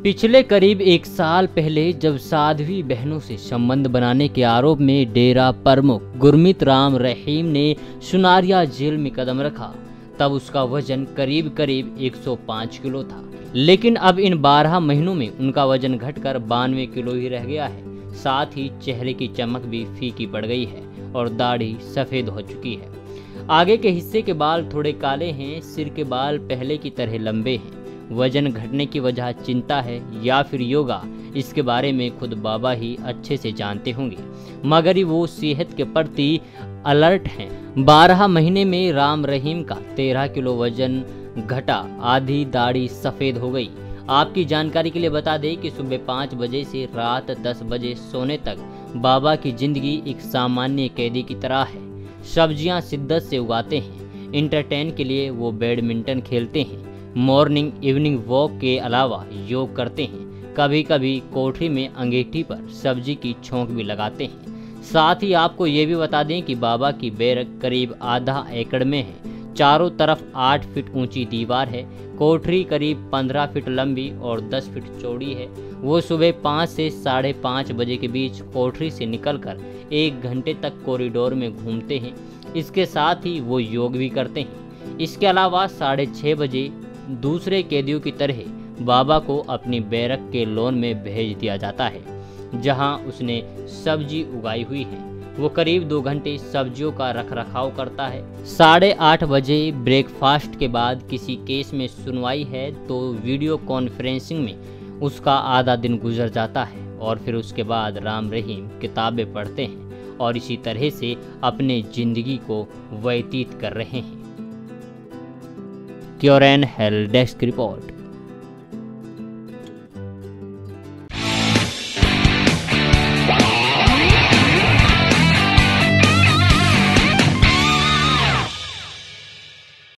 पिछले करीब 1 साल पहले जब साध्वी बहनों से संबंध बनाने के आरोप में डेरा प्रमुख गुरमीत राम रहीम ने सुनारिया जेल में कदम रखा, तब उसका वजन करीब 105 किलो था। लेकिन अब इन 12 महीनों में उनका वजन घटकर 92 किलो ही रह गया है। साथ ही चेहरे की चमक भी फीकी पड़ गई है और दाढ़ी सफेद हो चुकी है। आगे के हिस्से के बाल थोड़े काले हैं, सिर के बाल पहले की तरह लंबे हैं। वजन घटने की वजह चिंता है या फिर योगा, इसके बारे में खुद बाबा ही अच्छे से जानते होंगे, मगर वो सेहत के प्रति अलर्ट हैं। 12 महीने में राम रहीम का 13 किलो वजन घटा, आधी दाढ़ी सफ़ेद हो गई। आपकी जानकारी के लिए बता दें कि सुबह 5 बजे से रात 10 बजे सोने तक बाबा की जिंदगी एक सामान्य कैदी की तरह है। सब्जियां शिद्दत से उगाते हैं, इंटरटेन के लिए वो बैडमिंटन खेलते हैं, मॉर्निंग इवनिंग वॉक के अलावा योग करते हैं, कभी कभी कोठरी में अंगीठी पर सब्जी की छोंक भी लगाते हैं। साथ ही आपको ये भी बता दें कि बाबा की बैरक करीब आधा एकड़ में है। चारों तरफ 8 फीट ऊंची दीवार है। कोठरी करीब 15 फीट लंबी और 10 फीट चौड़ी है। वो सुबह 5 से 5:30 बजे के बीच कोठरी से निकलकर 1 घंटे तक कॉरिडोर में घूमते हैं। इसके साथ ही वो योग भी करते हैं। इसके अलावा 6:30 बजे दूसरे कैदियों की तरह बाबा को अपनी बैरक के लॉन में भेज दिया जाता है, जहां उसने सब्जी उगाई हुई है। वो करीब 2 घंटे सब्जियों का रखरखाव करता है। 8:30 बजे ब्रेकफास्ट के बाद किसी केस में सुनवाई है तो वीडियो कॉन्फ्रेंसिंग में उसका आधा दिन गुजर जाता है और फिर उसके बाद राम रहीम किताबें पढ़ते हैं और इसी तरह से अपने जिंदगी को व्यतीत कर रहे हैं। क्योरन हेल्प डेस्क रिपोर्ट।